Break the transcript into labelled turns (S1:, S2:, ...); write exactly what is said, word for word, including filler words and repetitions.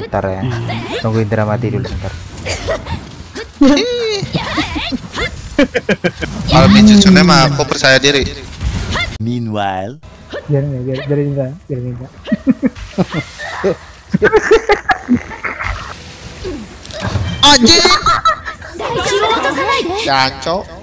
S1: Bentar ya. Tungguin Indra mati dulu bentar.
S2: Kalau Mijutsu-nya mah aku percaya diri.
S3: Meanwhile,
S4: Biar nih, biar biar Indra, biar Indra.
S2: Anjing. Jancok.